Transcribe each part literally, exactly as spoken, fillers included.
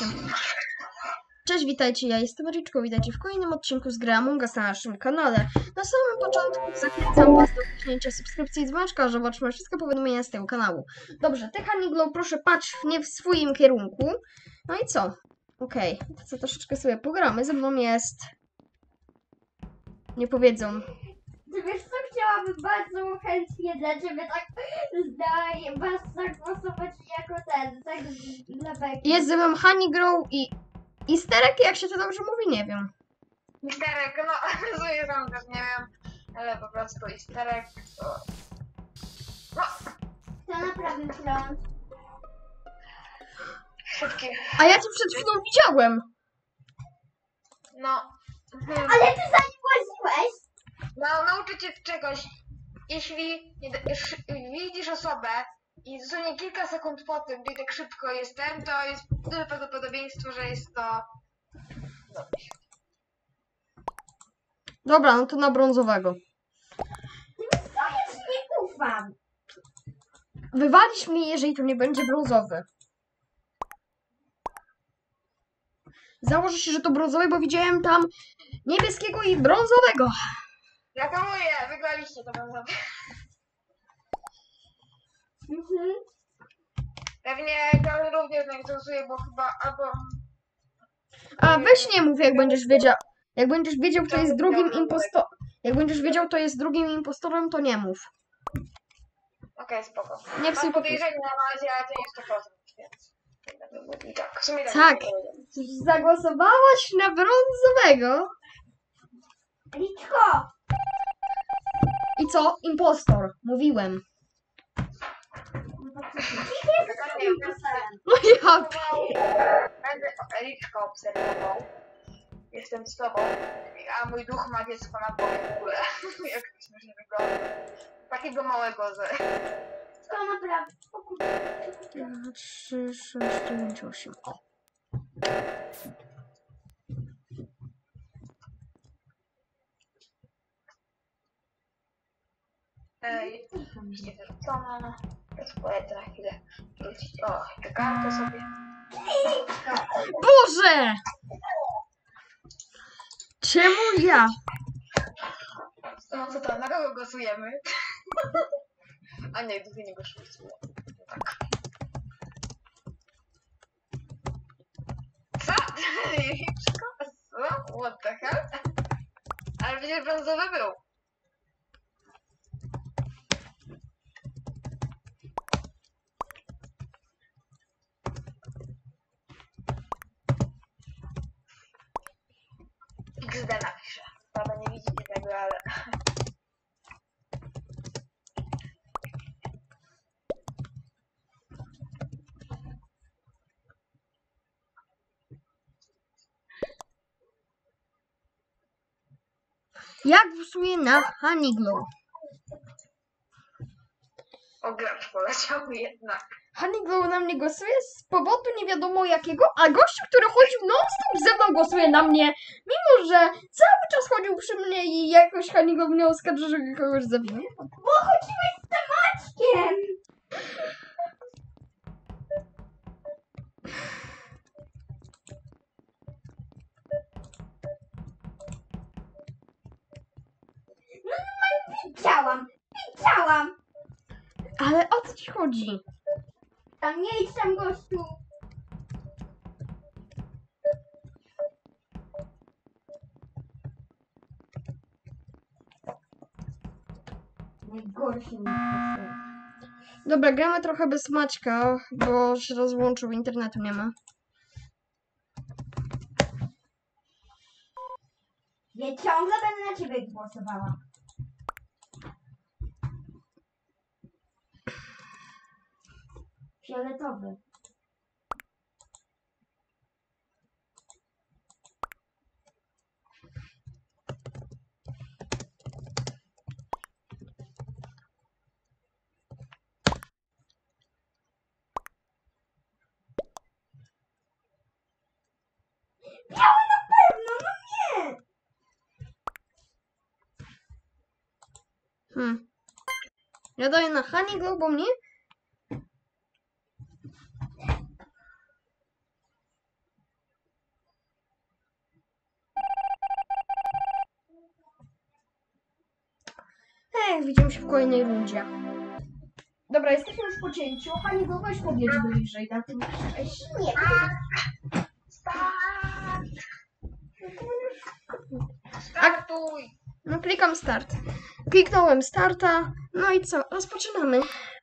Cześć, witajcie, ja jestem Ryczko, witajcie w kolejnym odcinku z gry Among Us na naszym kanale. Na samym początku zachęcam was do kliknięcia subskrypcji i dzwoneczka, żeby otrzymać wszystkie powiadomienia z tego kanału. Dobrze, ty Honeyglow, proszę patrz nie w swoim kierunku. No i co? Okej, okay. To co troszeczkę sobie pogramy, ze mną jest... Nie powiedzą. Ty wiesz co, chciałabym bardzo chętnie dla ciebie tak zdaj, was zagłosować jako ten, tak dla beki. Jest ze mną Honeyglow i... Isterek, jak się to dobrze mówi, nie wiem. Isterek, no, zresztą też nie wiem, ale po prostu isterek to... No, To naprawdę front. szybki. A ja cię przed chwilą widziałem. No. Mhm. Ale ty zagłosiłeś! No, nauczę cię czegoś. Jeśli nie, sz, widzisz osobę i dosłownie kilka sekund po tym, gdy tak szybko jestem, to jest duże prawdopodobieństwo, że jest to... No. Dobra, no to na brązowego. Ty mi co, ja ci nie ufam. Wywalisz mnie, jeżeli to nie będzie brązowy. Założę się, że to brązowy, bo widziałem tam niebieskiego i brązowego. Gratuluję, wygraliście to bardzo. Mhm. Pewnie to również zainteresuje, bo chyba albo... A weź nie mów, jak będziesz wiedział. Jak będziesz wiedział, kto jest drugim impostorem. Jak będziesz wiedział, kto jest drugim impostorem, to nie mów. Okej, okay, spoko. Nie Mam psuj podejrzenie na razie, ale to nie jest sto procent, więc... I tak, w sumie Tak. Zagłosowałaś na brązowego. Liczko! No I co? Impostor. Mówiłem. No ja... Będę Eliczko obserwował. Jestem z tobą, a mój duch ma dziecko na głowie w ogóle. Jak to śmiesznie wygląda. Takiego małego, że... To naprawdę. O kurde. trzy, sześć, dziewięć, osiem. O. Ej, nie wyrzucona. Spróbuję na chwilę wrócić. O, czekankę sobie. Boże! Czemu ja? No co to, na kogo głosujemy? A nie, duchy nie głosują. Tak. Co? Co? What the hell? Ale przecież brązowy był. X D napiszę. Prawda, nie widzicie tego, ale... Ja głosuję na Honeyglow. O, gracz poleciał jednak. Honeyglow na mnie głosuje z powodu nie wiadomo jakiego, a gościu, który chodził non-stop ze mną, głosuje na mnie, mimo że cały czas chodził przy mnie i jakoś Honeyglow mnie oskarży, że kogoś zabił. Bo chodziłeś z temaczkiem! No normalnie widziałam! Widziałam! Ale o co ci chodzi? Tam nie idź tam, gościu! Najgorszy impostor. Dobra, gramy trochę bez Maćka, bo się rozłączył, internetu nie ma. Ja ciągle będę na ciebie głosowała. Fioletowy. Biały na pewno, no nie! Hmm. Ja daję na Honeyglow, bo mnie Ech, widzimy się w kolejnej rundzie. Dobra, jesteśmy już po cięciu. Hani, go weź podjedź bliżej na tym. Nie. Start! Startuj! No klikam start. Kliknąłem starta. No i co? Rozpoczynamy.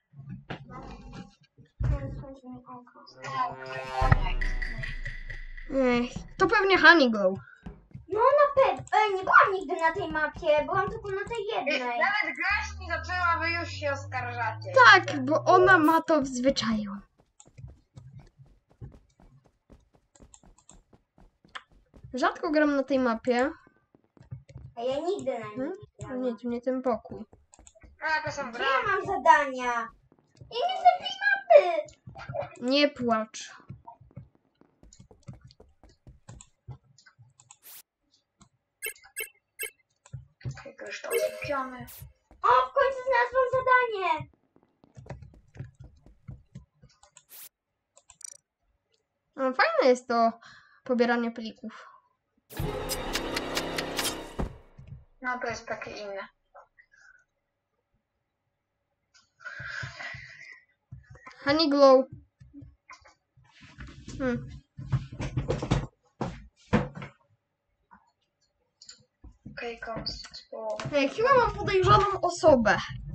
Ech, to pewnie Honeyglow. No na pewno. Ej, nie byłam nigdy na tej mapie, byłam tylko na tej jednej. Nawet grać nie zaczęła, wy już się oskarżacie. Tak, bo ona ma to w zwyczaju. Rzadko gram na tej mapie. A ja nigdy na niej Hmm? nie O grałam. nie, tu nie ten pokój. A jaka są Gdzie gra? ja mam zadania? Ja nie znam tej mapy. Nie płacz. Kryształ zgubiony. O, w końcu znalazłam zadanie. No, fajne jest to pobieranie plików. No to jest takie inne. Honeyglow. Hmm. Okej, okay, bo... Ej, chyba mam podejrzaną osobę.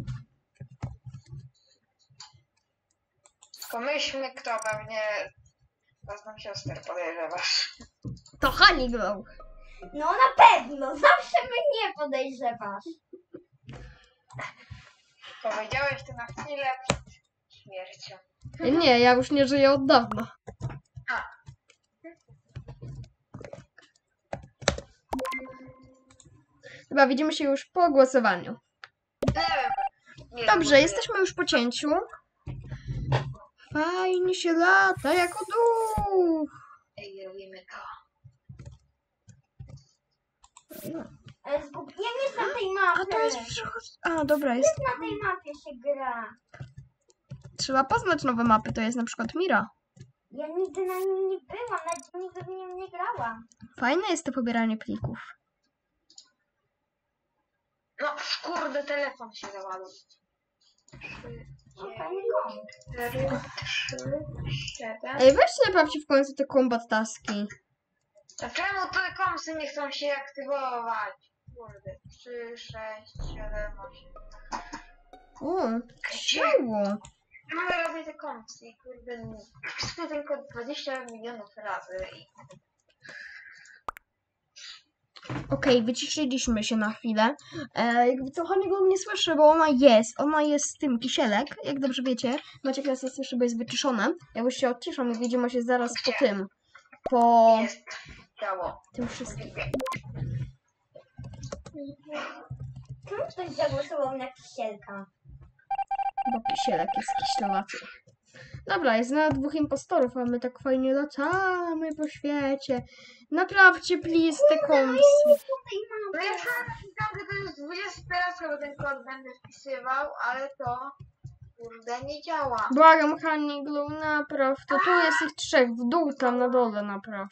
Pomyślmy, kto pewnie własną siostrę podejrzewasz. To Honeyglow. No na pewno, zawsze mnie podejrzewasz. Powiedziałeś to na chwilę przed śmiercią. Nie, ja już nie żyję od dawna. A. Chyba widzimy się już po głosowaniu. Nie wiem. Nie Dobrze, wiem, jesteśmy już po cięciu. Fajnie się lata jako duch. Ej, robimy to. Ale zgub... Ja nie znam tej A mapy. to jest przychód. A, dobra, jest. Na tej mapie się gra. Trzeba poznać nowe mapy, to jest na przykład Mira. Ja nigdy na nim nie byłam, nawet nigdy w nim nie grałam. Fajne jest to pobieranie plików. No, kurde, telefon się załadł. No, fajny komp. cztery, trzy, siedem. Ej, weźcie naprawcie w końcu te combat taski. A czemu te komsy nie chcą się aktywować? Kurde, trzy, sześć, siedem, osiem. O, siało. Mamy robić te komsy i kurde, wcisnę tylko dwadzieścia milionów razy i... Okej, wyciszyliśmy się na chwilę. E, jakby co, Honeyglow nie słyszy, bo ona jest. Ona jest z tym kisielek, jak dobrze wiecie. Maciek nas nie słyszy, bo jest wyciszone. Ja już się odciszam i widzimy się zaraz po tym. Po Jest ciało. tym wszystkim. Czemu ktoś zagłosował na kisielka? Bo kisielek jest kiślowaty. Dobra, jest na dwóch impostorów, a my tak fajnie latamy po świecie. Naprawcie please te komsy. No ja sam że to jest dwudziesty raz, bo ten kod będę wpisywał, ale to kurde nie działa. Błagam, Honeyglow, napraw to. Tu jest ich trzech, w dół tam na dole napraw.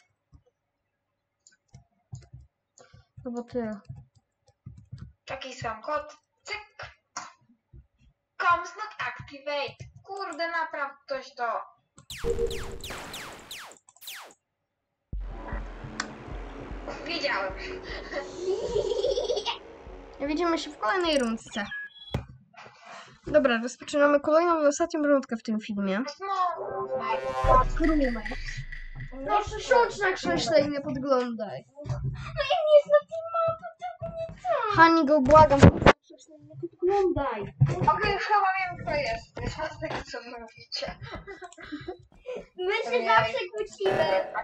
No bo ty. Taki sam kod. Cyk. Coms not activate. Kurde, napraw ktoś to. Widziałem. Widzimy się w kolejnej rundce. Dobra, rozpoczynamy kolejną i ostatnią rundkę w tym filmie. Proszę, siądź na krześle i nie podglądaj. No ja nie znam tej mapy, tylko nie co. Honeyglow, błagam, siądź na krześle i nie podglądaj. Okej, już chyba wiem kto jest. Z tego co mówicie. My się zawsze kłócimy.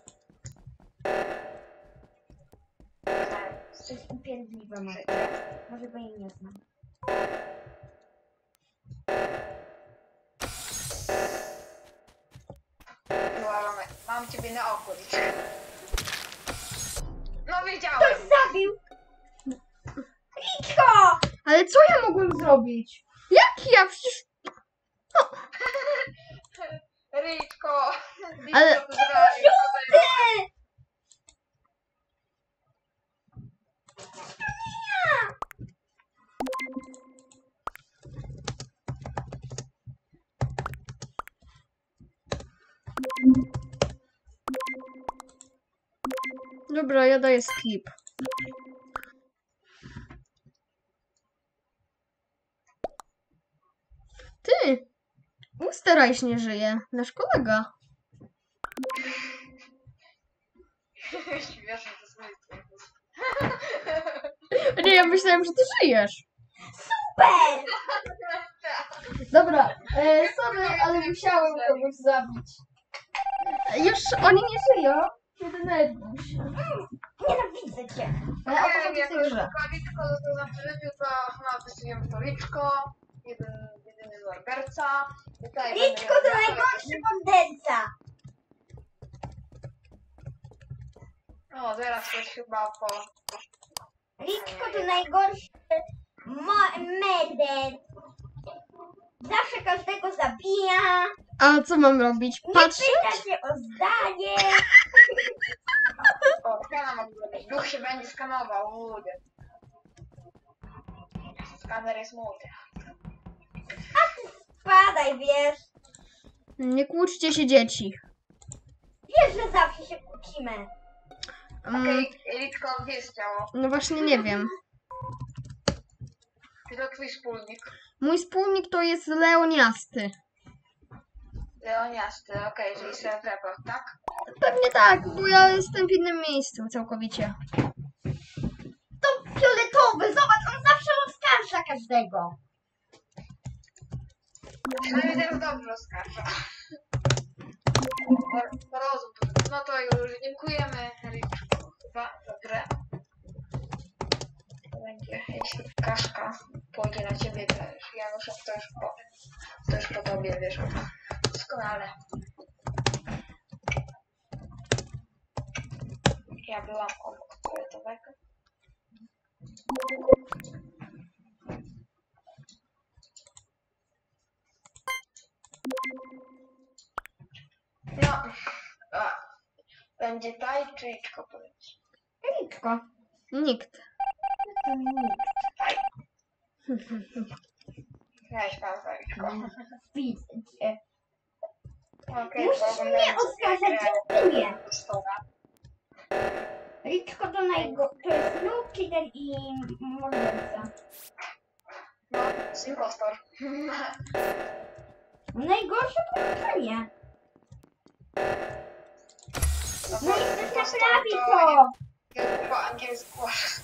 Coś upierdliwe może. Może go jej nie znam. Mamy. Mam ciebie na oku. No Ktoś wiedziałem. zabił! Liczko! Ale co ja mogłem zrobić? Jak ja przecież... Ryczko. Ale- Ryczko, pozdrawiam. Ty! Dobra, ja daję skip. Ty! Ustarajś nie żyje. Nasz kolega. Śmieszne to sobie. Nie, ja myślałem, że ty żyjesz. Super! Dobra, e, sorry, ale musiałem kogoś zabić. Już oni nie żyją. Nie denerwuj się. Nienawidzę cię. Ale o Nie to wiem, chodzi w jako tej grze. Liczko został na przeżyciu, to chyba wysyłam to Liczko. Jeden, jedyny z morderca. Tutaj Liczko to najgorszy morderca. O, teraz coś chyba po... Liczko to najgorszy mo- murder. Zawsze każdego zabija. A co mam robić? Nie Patrz. pyta się o zdanie. O, skana ma zrobić. Duch się będzie skanował. Ludzie. Skaner jest młody. Spadaj, wiesz. Nie kłóćcie się, dzieci. Wiesz, że zawsze się kłócimy. Mm, Okej, Liczko, gdzie jest ciało? no właśnie nie wiem. Czy to twój wspólnik? Mój wspólnik to jest Leoniasty. Leoniasty, okej, czyli self-report, tak? Pewnie tak, bo ja jestem w innym miejscu całkowicie. To fioletowy, zobacz, on zawsze oskarża każdego. Przynajmniej teraz dobrze oskarża. Porozum. No to już dziękujemy, Liczko, chyba za grę. To będzie, jeśli Kaszka pójdzie na ciebie też. Janusz, to już po, to już po tobie, wiesz. Doskonale. Ja byłam obok toaletowego. No, a, będzie taj czy Liczko poleci? Liczko. Nikt. To nikt. Weź pan za Liczko. Widzę cię. Okej, Musisz pooglądamy mnie sobie oskarżać, grę a ty nie. Stoła. Liczko to, najgo- to jest noob, cheater i morderca. No, jest impostor. Najgorsze to to nie. No i chcesz Impostor naprawić to to. nie- Po angielsku.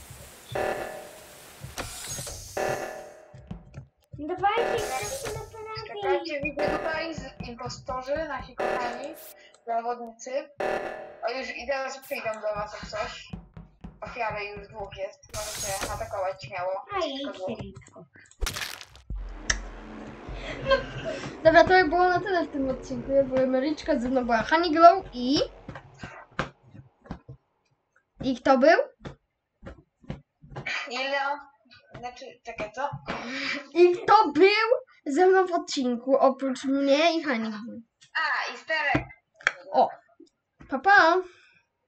Dawajcie, chcesz to naprawić. Czekajcie, widzę tutaj z impostorzy, nasi kochani zawodnicy. O, już i teraz przyjdą do was jak coś. Ofiary już dwóch jest, możecie atakować śmiało. A Tylko idź, dwóch. Liczko. Dobra, to by było na tyle w tym odcinku. Ja byłem Ryczka, ze mną była Honeyglow i... I kto był? Ile? Znaczy, czekaj, co? I kto był ze mną w odcinku, oprócz mnie i Honeyglow. A, i sterek. O, pa pa!